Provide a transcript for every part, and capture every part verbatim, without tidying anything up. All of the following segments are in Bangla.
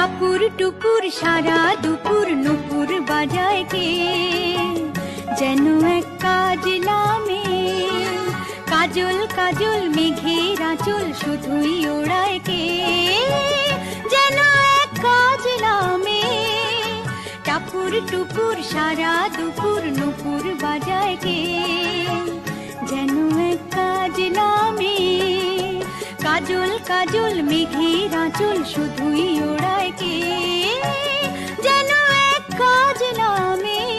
টাপুর টুপুর সারা দুপুর নুপুর বাজায় কে, যেন এক কাজলা মেয়ে। কাজল কাজল মেঘের আঁচল শুধুই ওড়ায় কে, যেন এক কাজলা মেয়ে। টাপুর টুপুর সারা দুপুর নুপুর বাজায় কে, যেন এক কাজলা মেয়ে। কাজল কাজল মেঘের আঁচল শুধুই ওড়ায় কে, যেন এক কাজলা মেয়ে।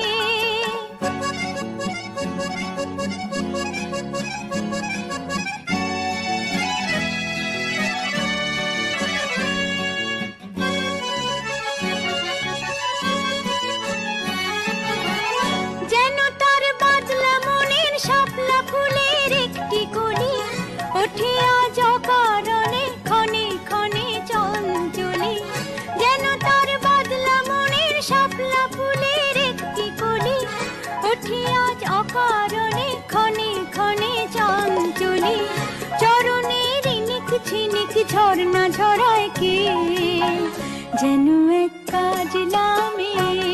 যেন তার বাদলা মনের শাপলা ফুলের একটি কলি, ওঠে আজ অকারণে ক্ষণে ক্ষণে চঞ্চলি। যেন তার বাদলা মনের শাপলা ফুলের একটি কলি, ওঠে আজ অকারণে ক্ষণে ক্ষণে চঞ্চলি। চরণের ইনিক ছিনিক ঝর্ণা ঝরায় কে, যেন এক কাজলা মেয়ে।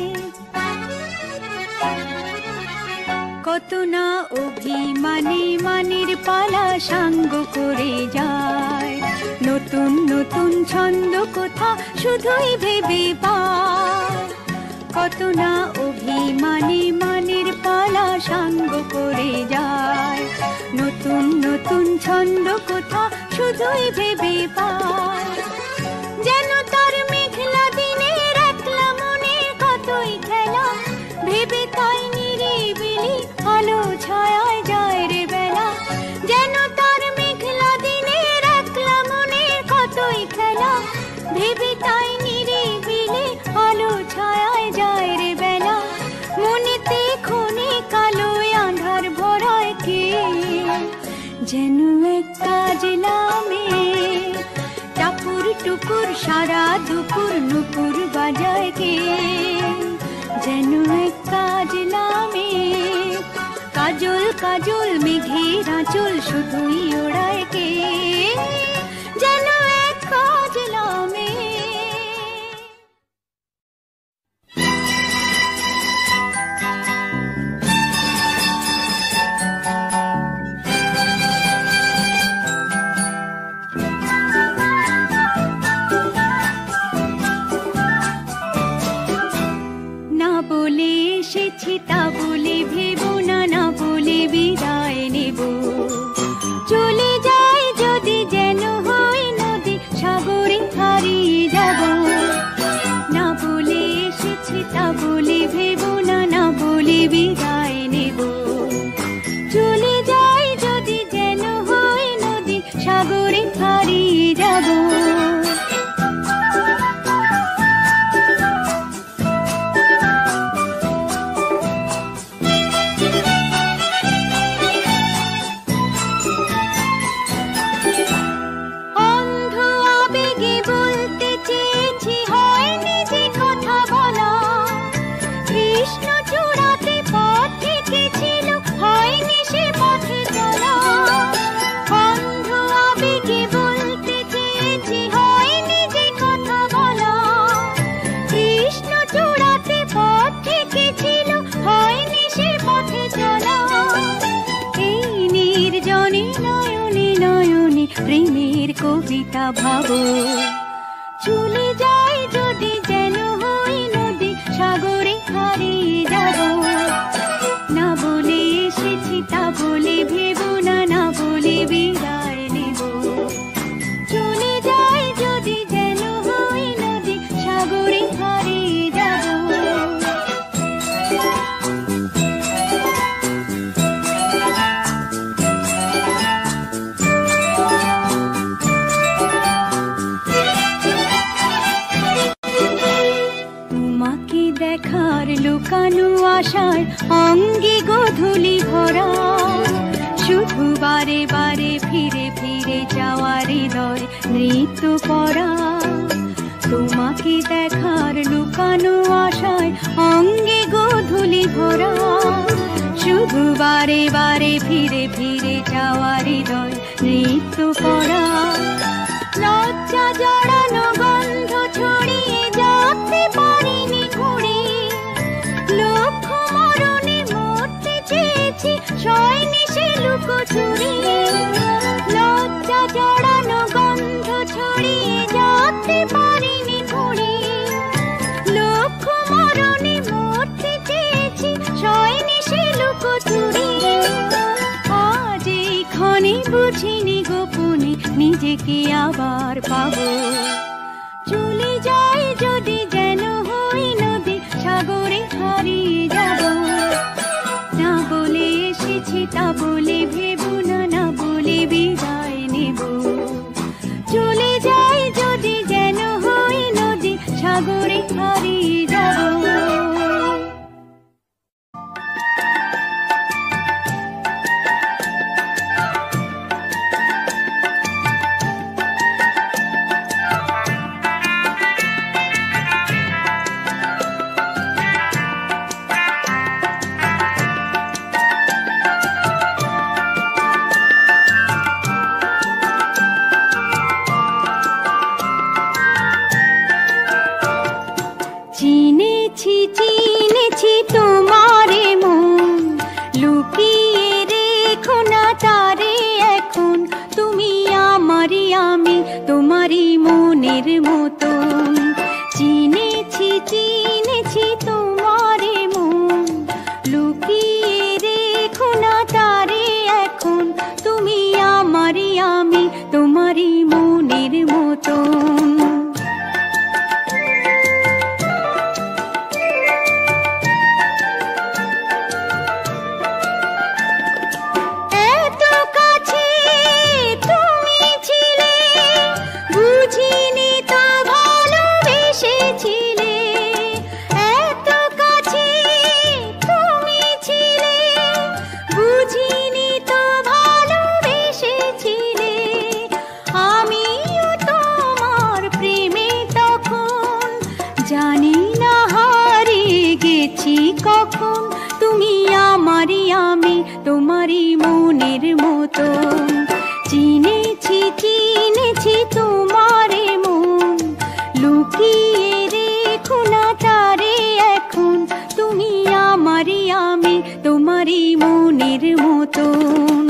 কত না অভিমানে মানের পালা সাঙ্গ করে যায়, নতুন নতুন ছন্দ কোথা শুধুই ভেবে পায়। কত না অভিমানে মানের পালা সাঙ্গ করে যায়, নতুন নতুন ছন্দ কোথা শুধুই ভেবে পায়। যেন তার মেঘলা দিনের একলা মনের কতই খেলা, ভেবে তাই নিরিবিলি আলো ছায়ায় যায় রে বেলা। যেন তার মেঘলা দিনের একলা মনের কতই খেলা, ভেবে তাই নিরিবিলি আলো ছায়ায় যায় রে বেলা। মনেতে ক্ষণে কালো আঁধার ভরায় কে, যেন এক কাজলা মেয়ে। টাপুর টুপুর সারা দুপুর নুপুর বাজায় কে, যেন এক কাজলা মেয়ে। কাজল কাজল মেঘের আঁচল শুধুই ওড়ায় কে, যেন এক কাজলা মেয়ে। না বলে এসেছি তা বলে ভেবো না, না বলে বিদায় নেব। চলে যাই যদি যেন হয় নদী সাগরে হারিয়ে যাব। না বলে এসেছি তা বলে ভেবো না, না বলে বিদায় নেব। চলে যাই যদি যেন হয় নদী সাগরে হারিয়ে যাব। প্রেমের কবিতা ভাবো, চলে যাই যদি যেন হয় নদী সাগরে হারিয়ে যাব। না বলে এসেছি তা বলে ভেবো না, না বলে বিদায় নেব। চলে যাই যদি যেন হয় নদী সাগরে হারিয়ে যাব। দেখার লুকানো আশায় অঙ্গে গোধূলি ভরা, শুধু বারে বারে ফিরে ফিরে যাওয়ার হৃদয় নৃত্য করা। তোমাকে দেখার লুকানো আশায় অঙ্গে গোধূলি ভরা, শুধু বারে বারে ফিরে ফিরে যাওয়ার হৃদয় নৃত্য করা। লজ্জা জড়ানো গন্ধ ছড়ি চুরি লজ্জা জড়ানো গন্ধ ছড়িয়ে যাতে পারিনি ঘুরি লক্ষ মরণে মরতে চেয়েছি শয়নি সে লুকোচুরি আজ এইখানে বুঝিনি গোপনে নিজেকে আবার পাবো চলে যাই যদি যেন হই নদী সাগরে হারিয়ে যাব না বলে এসেছি তা বলে ভেবো না না বলে বিদায় নেব চলে যাই যদি যেন হই নদী সাগরে হারিয়ে যাব চিনেছি চিনেছি তোমারে মন লুকিয়ে রেখো না তারে এখন তুমি আমারই আমি তোমারই মনের মতন চিনেছি চিনেছি তোমারে মন লুকিয়ে রেখো না তারে এখন তুমি আমারই আমি তোমারই মনের মতন কখন তুমি আমারই আমি তোমারই মনের মতন চিনেছি চিনেছি তোমারে মন লুকিয়ে রেখো না তারে এখন তুমি আমারই আমি তোমারই মনের মতন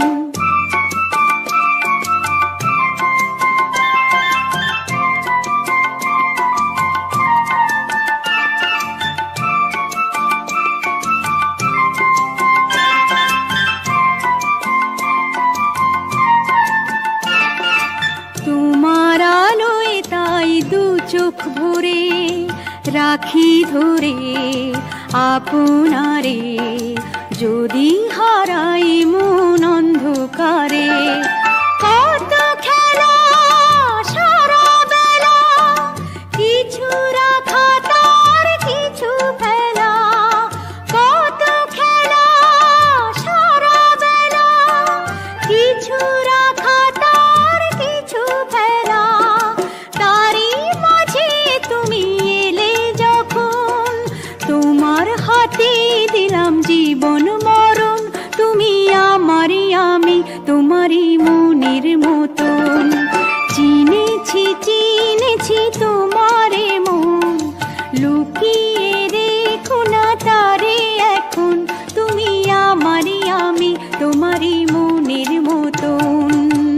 চোখ ভরে রাখি ধরে আপনারে যদি হারাই মন অন্ধকারে কত খেলা সারা বেলা কিছু রাখা তার কিছু ফেলা কত খেলা সারা বেলা কিছু রাখা তার কিছু ফেলা তারই মাঝে তুমি এলে যখন তোমার হাতে দিলাম জীবন মরণ তুমি আমারই আমি তোমারই মনের মতন চিনেছি চিনেছি তোমারে মন লুকিয়ে রেখো না তারে এখন তুমি আমারই আমি তোমারই মনের মতন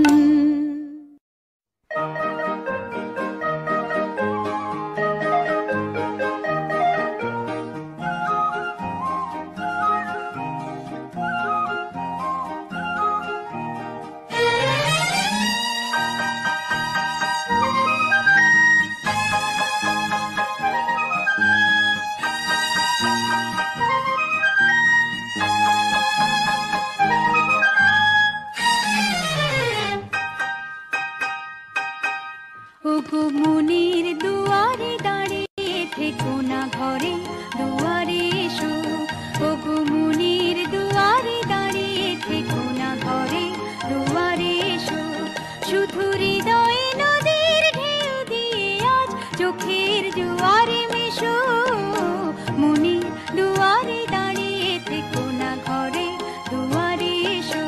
ওগো মনের দুয়ারে দাঁড়িয়ে থেকো না ঘরে দুয়ারে এসো ওগো মনের দুয়ারে দাঁড়িয়ে থেকো না ঘরে দুয়ারে এসো শুধু হৃদয়ে নদীর ঢেউ দিয়ে আজ চোখের জোয়ারে মেশো মনের দুয়ারে দাঁড়িয়ে থেকো না ঘরে দুয়ারে এসো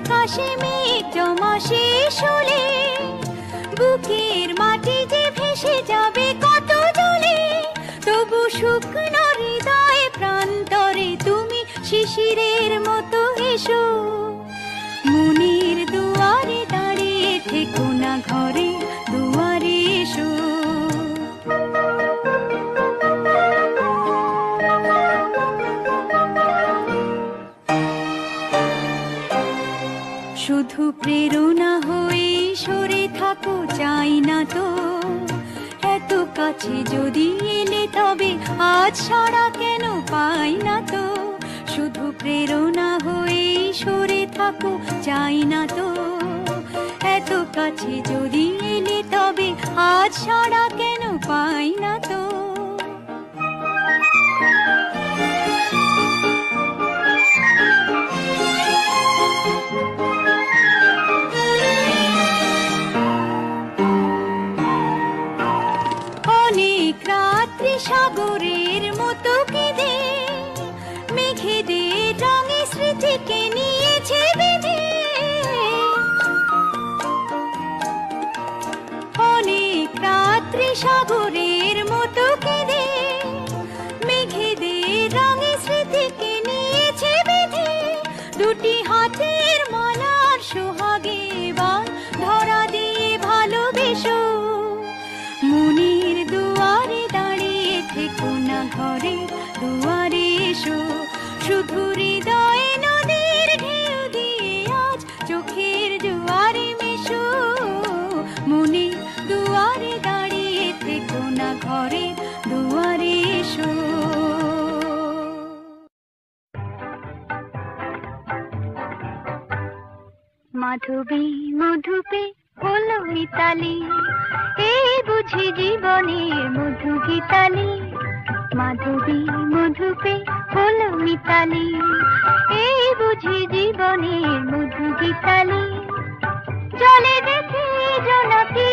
আকাশে মেঘ জমা শেষ হলে বুকের মাটি যে ভেসে যাবে কত জলে, তবু শুকনো হৃদয় প্রান্তরে তুমি শিশিরের মতো এসো। মনের দুয়ারে দাঁড়িয়ে থেকো না, ঘরে দুয়ারে এসো। শুধু প্রেরণা হয়ে সরে থাকো, চাই না তো এত কাছে যদি এলে তবে আজ সারা কেন পাই না তো। শুধু প্রেরণা হয়ে সরে থাকো, চাই না তো এত কাছে যদি এলে তবে আজ সারা কেন পাই না তো। সাগরের মতো কেঁদে মেঘেদের রঙে স্মৃতিকে নিয়েছে বেঁধে, অনেক রাত্রি সাগরের মতো কেঁদে মেঘেদের রঙে স্মৃতিকে নিয়েছে বেঁধে। দুটি হাতের মালার সোহাগে এবার ধরা দিয়ে ভালোবেসো। মনের দুয়ারে দাঁড়িয়ে থেকো না, ঘরে দুয়ারে এসো। শুধু হৃদয়ে নদীর ঢেউ দিয়ে আজ চোখের জোয়ারে মেশো। মনে দুয়ারে দাঁড়িয়ে থেকো না, ঘরে দুয়ারে এসো। মাধবী মধুপে হলো মিতালি, এই বুঝি জীবনের মধু গীতালি। মাধবী মধুপে হলো মিতালি, এই বুঝি জীবনের মধু গীতালি। জলে দেখি জোনাকি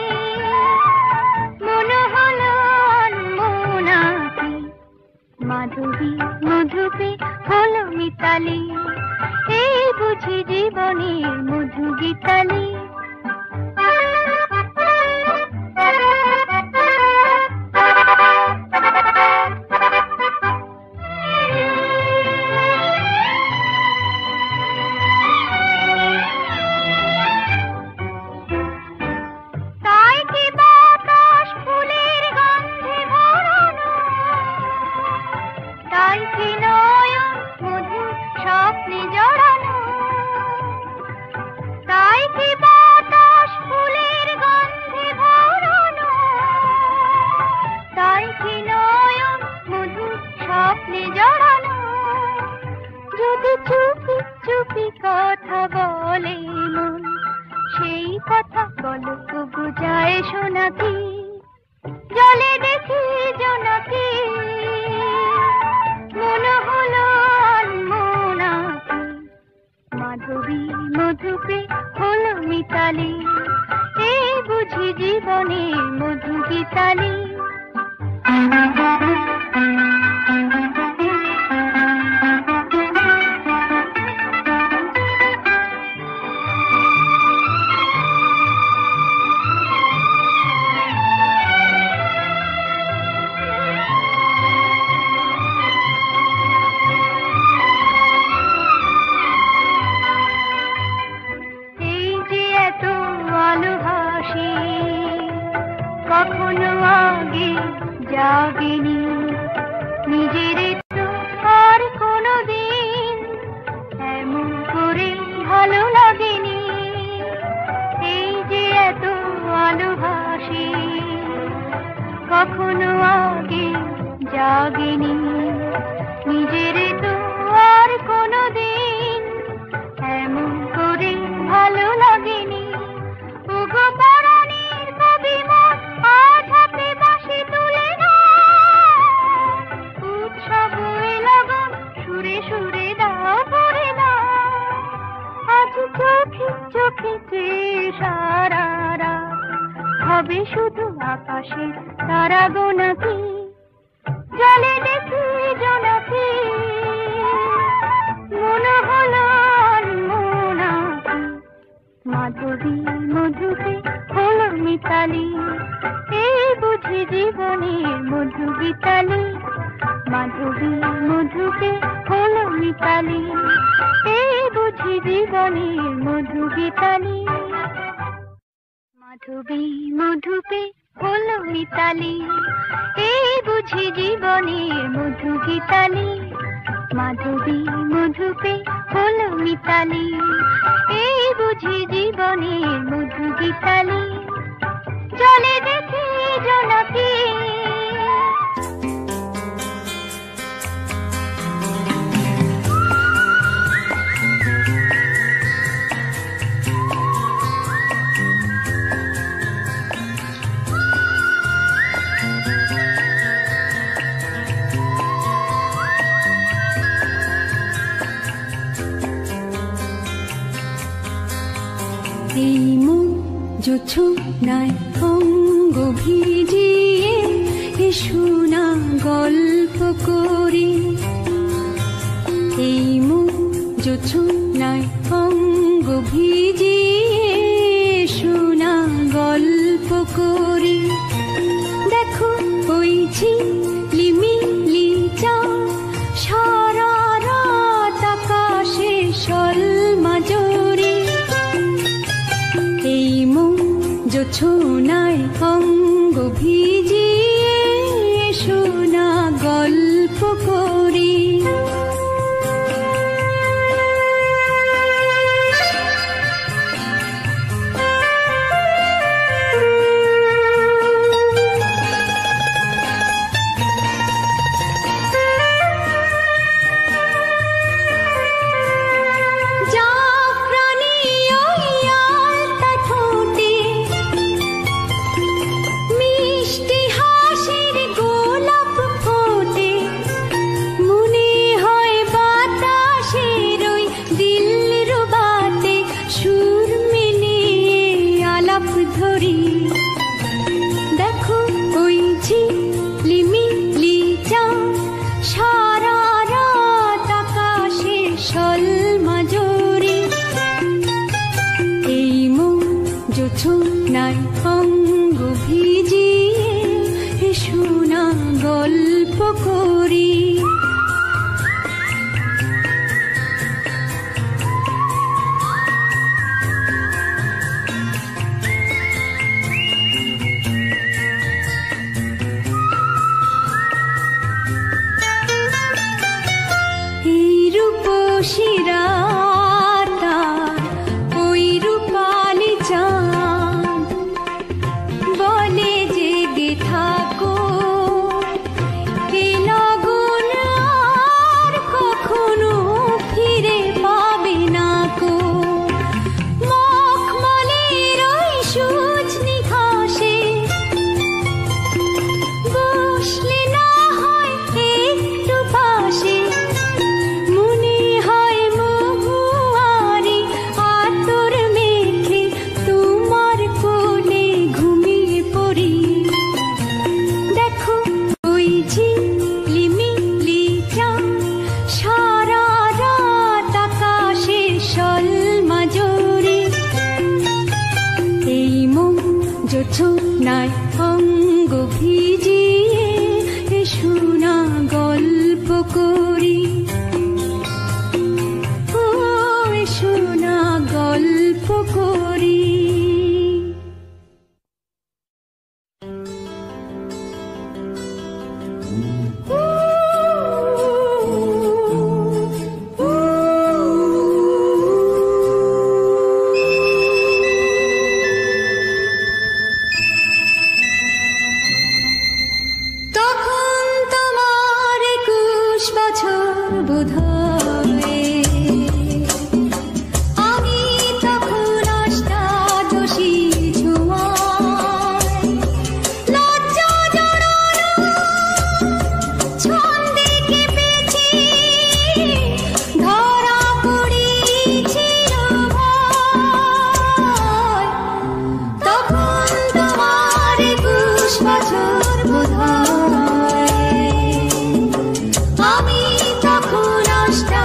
মনে হলো অনমনাকি। মাধবী মধুপে হলো মিতালি, এই বুঝি জীবনের মধু গীতালি। চুপি চুপি কথা বলে মন, সেই কথা বলো তবু যায় শোনাকি। জলে দেখি জোনাকি মনে হলো অনমনাকি। মাধবী মধুপে হলো মিতালি, এই বুঝি জীবনের মধু গীতালি। কখনো আগে জাগেনি নিজের তো আর কোনো দিন এমন করে ভালো লাগেনি। এই যে এত আলো হাসি কখনো আগে জাগেনি নিজের তো আর কোনো দিন এমন করে ভালো লাগেনি। ওগো পরাণের কবি মন আজ হাতে বাঁশি তুলে না, উৎসব লগন সুরে সুরে দাও করে না। আজ চোখে চোখে চেয়ে সারা রাত হবে শুধু আকাশের তারা গোনাকি। জলে দেখি জোনাকি মনে হলো অনমনাকি। মিতালি, এই বুঝি জীবনের মধু গীতালি। মাধবী মধুকে হলো মিতালি, এই বুঝি জীবনের মধু গীতালি। মাধবী মধুকে হলো মিতালি, এই বুঝি জীবনের মধু গীতালি। মাধবী মধুকে হলো মিতালি, এই বুঝি জীবনের মধু গীতালি। জলে দেখি জোনাকি এই মুখ জোছনায় অঙ্গ ভিজিয়ে শোনা গল্প করি। এই মুখ জোছনায় অঙ্গ ভিজিয়ে শোনা গল্প করি। দেখো ওই ঝিলিমিলি চাঁদ সারা রাত আকাশে সলমাজরি। এই মুখ জোছনায় অঙ্গ ভিজিয়ে শোনা গল্প করি। দেখো ওই ঝিলিমিলি চাঁদ সারা রাত আকাশে সলমাজরি। এই মুখ জোছনায় অঙ্গ ভিজিয়ে শোনা গল্প করি। শিরাটা ওই রূপালি চাঁদ বলে জেগে থাকো, এ লগন আর কখনো ফিরে পাবে না কো। মখমলের ওই সজনি ঘাসে বসলে না হয় একটু পাশে, জোছনায় অঙ্গ ভিজিয়ে শোনা গল্প করি। ও শোনা গল্প করি। আমি তখন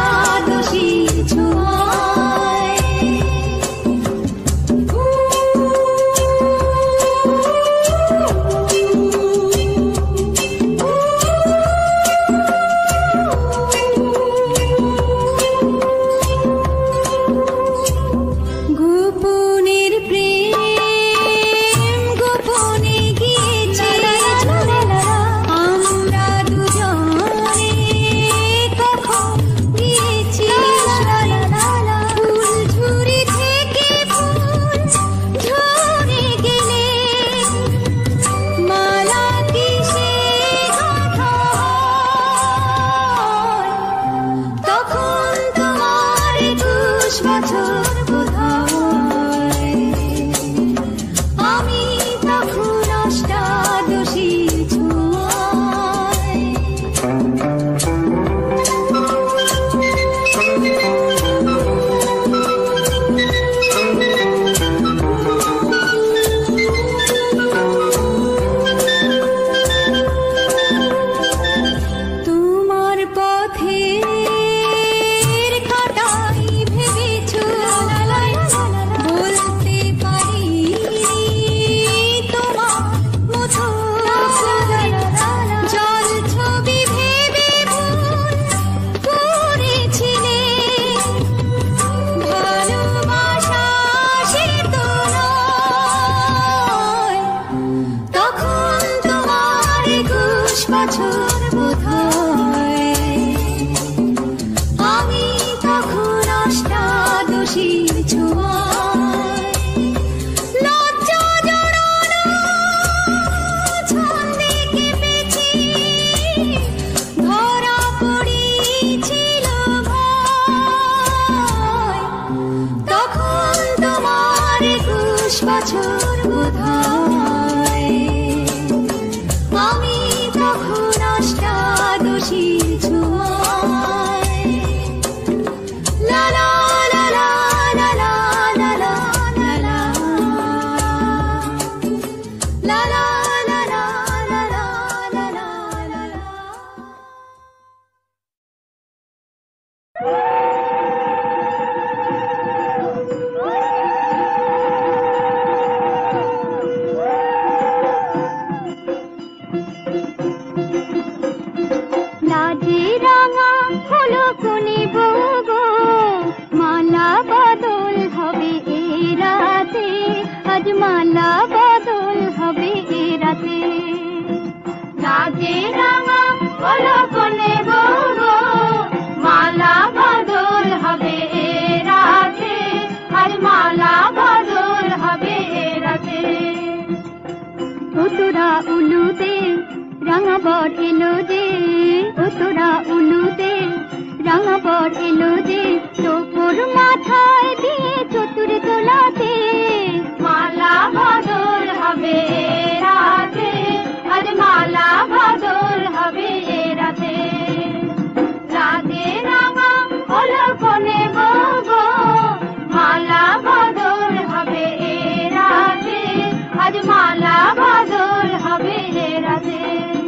মালা বদল হবে এ রাতে, লাজে রাঙা হলো কোনে গো, মালা বদল হবে এ রাতে, আজ মালা বদল হবে এ রাতে। ও তোরা উলুতে রাঙা বর এলো যে, ও তোরা উলুতে রাঙা বর এলো যে, তোর মাথায় দিয়ে চতুর তোলাতে, মালা বদল হবে রাতে, আজ মালা বদল হবে রাতে। রাতে রাঙা হলো কোনে গো, মালা বদল হবে রাতে, আজ মালা বদল হবে রাতে।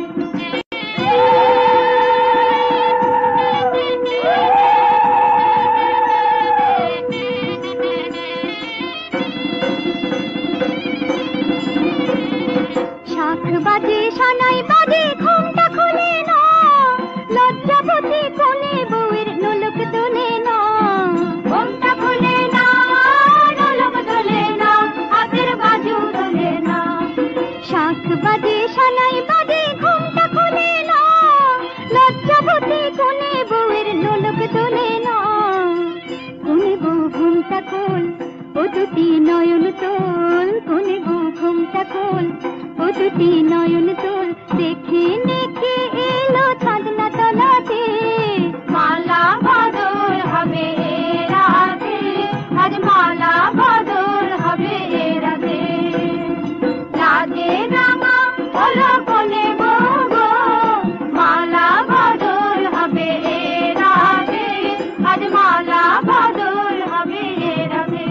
বাজে সানাই বাজে ঘুমটা খুলে না, লজ্জাবতী কোনে বউয়ের নোলক তোলে না, ঘুমটা খুলে না, নোলক তোলে না, হাতের বাজু তোলে না। শাখ বাজে সানাই বাজে ঘুমটা খুলে না, লজ্জাবতী কোনে বউয়ের নোলক তোলে না। কোনে বউ ঘুমটা খোল, ও দুটি নয়ন তোল, কোনে বউ ঘুমটা খোল, ও দুটি নয়ন তোল, দেখে দেখে এলো চাঁদনা তলাতে, মালা বদল হবে রাতে, আজ মালা বদল হবে রাতে। লাজে রাঙা হলো কোনে গো, মালা বদল হবে রাতে, আজ মালা বদল হবে রাতে।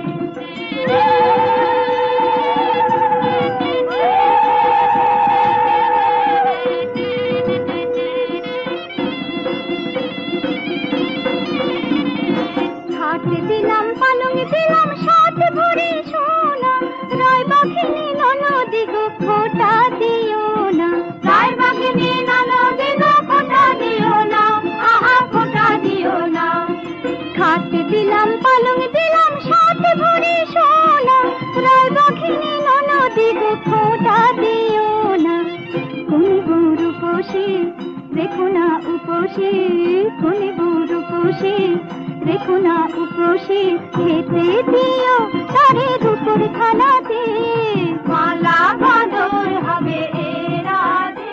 দিলাম পালং দিলাম সাত ভরি সোনা, রায় বাঘিনী ননদি গো খোটা দিও না, রায় বাঘিনী ননদি গো খোটা দিও না, আহা খোটা দিও না। খাট দিলাম পালং দিলাম সাত ভরি সোনা, রায় বাঘিনী ননদি গো খোটা দিও না। কোন বউর উপসে দেখো না উপসে, কোন বউর উপসে দেখো না উপসে, খেতে দিও তারে দুপুর খানাতে, মালা বদল হবে রাতে।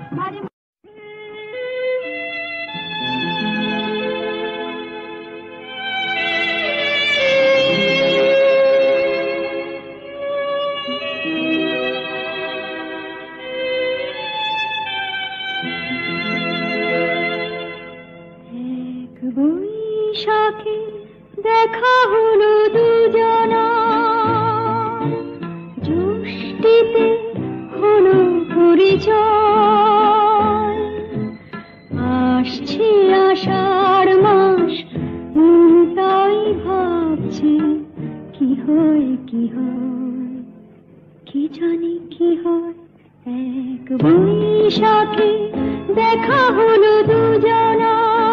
এক বৈশাখে দেখা হলো দুজনা, জ্যৈষ্ঠীতে হলো পরিচয়, আসছে আষাঢ় মাস, মনটাই ভাবছে কি হয় কি হয়, কি জানি কি হয়। এক বৈশাখে দেখা হলো দুজনা,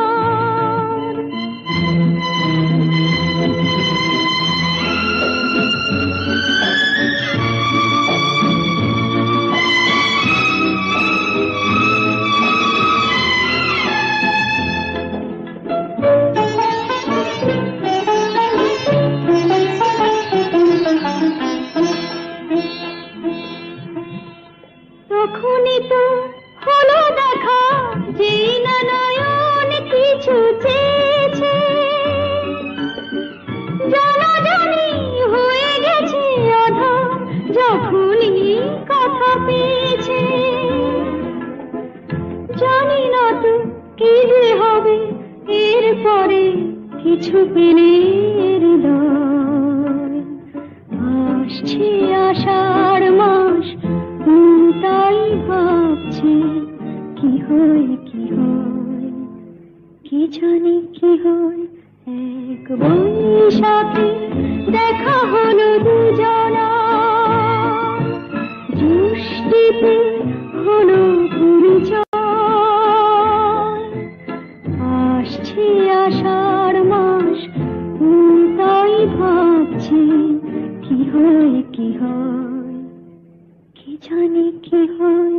তখনই তো হলো দেখা, যেই না নয়ন কিছু চেয়েছে, জানাজানি হয়ে গেছে আধা, যখনই কথা পেয়েছে। জানি না তো কি যে হবে এরপরে, কিছু পেলে হৃদয়। আসছে আষাঢ় মাস, মনটাই ভাবছে কি হয় কি হয়, কি জানি কি হয়। এক বৈশাখে দেখা হলো দুজনা, জ্যৈষ্ঠীতে হলো পরিচয়। আসছে আষাঢ় মাস, তাই ভাবছি কি হয় কি হয়, কি জানি কি হয়।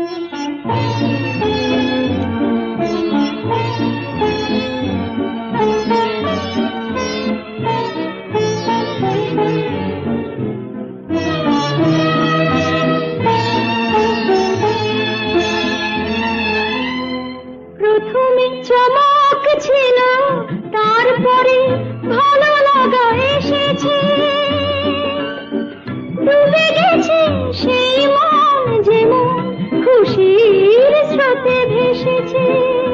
প্রথমে চমক ছিল, তারপরে ভালো লাগা এসেছে। ডুবে গেছে সেই মন, যেমন খুশির স্রোতে ভেসেছে।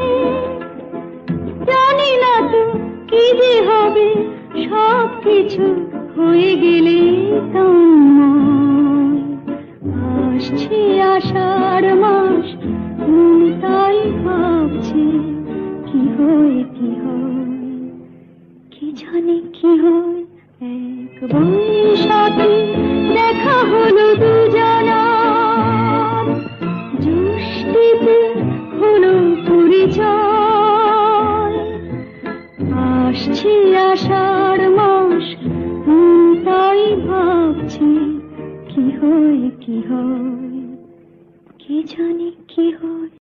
জানি না তো কি যে হবে, সব কিছু হয়ে গেলে তোমায়। আসছে আষাঢ় মাস, তাই ভাবছি কি হয় কি হয়, কি জানি কি হয়। এক বৈশাখে দেখা হলো দুজনা, জ্যৈষ্ঠীতে হলো পরিচয়। আসছে আষাঢ় মাস, তাই ভাবছি কি হয় কি হয়, কি জানি কি হয়।